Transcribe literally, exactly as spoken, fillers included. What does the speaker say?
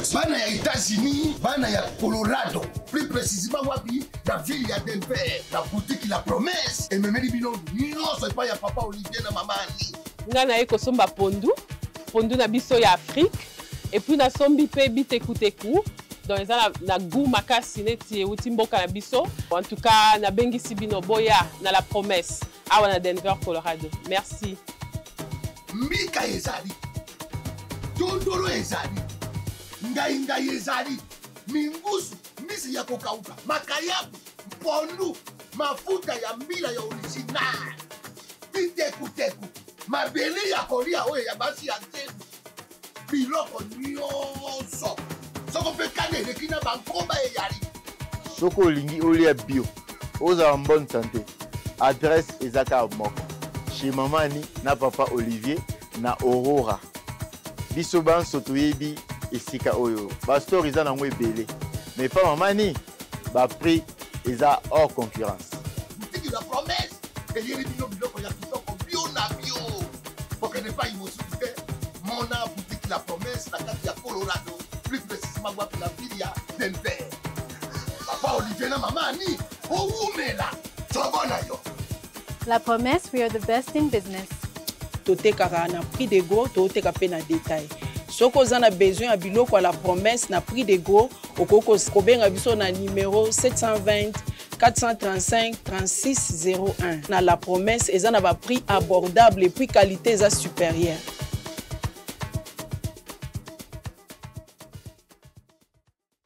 bana ya États-Unis, bana ya Colorado, plus précisément wapi la ville ya Denver, la boutique La Promesse et memeli bino nyonso pas ya papa Olivier na mama Annie. Nga na eko somba pondu, pondu na biso ya Afrique et puis na sombi pe biteku teku. Donc eza na, na goût makasi neti euti mboka na biso. En tout cas na bengisi bino boya na La Promesse awa na Denver, Colorado. Merci. Mbika ezali. Tondolo ezali. Ngai ngai ezali. Mingusu, misi ya kokauka, makayabu, pondu, mafuta ya mbila ya original. Biteku teku, mabeli ya kolia oye ya basi ya ntebu. Biloko nyonso. Soko pe kane rekina bankomba e yari. Soko olingi olia bio. Oza en bonne santé. Adresse ezaka moko. Chez Mamani na papa Olivier na Aurora. Biso ban sotoyebi esika oyo. Ba store iza na ngwe belé. Mais pas Mamani, ba prix eza hors concurrence. Boutique La Promesse. Et yeri bino biloko ya kitoko bio na bio. Pour que ne pas imosute. Mona boutique La Promesse na kati ya Colorado. Plus précisément wapi la ville ya Denver. Papa Olivier na mama Annie. Oh umela. Tobona yo. La Promesse, we are the best in business. Totekaka na prix de gros, toteka pe na détail. Soko za na besoin ya biloko à La Promesse na prix de gros, okoko kobenga biso na numéro sept cent vingt, quatre cent trente-cinq, trente-six zéro un. Na La Promesse, eza na ba prix abordable et puis qualité eza supérieure.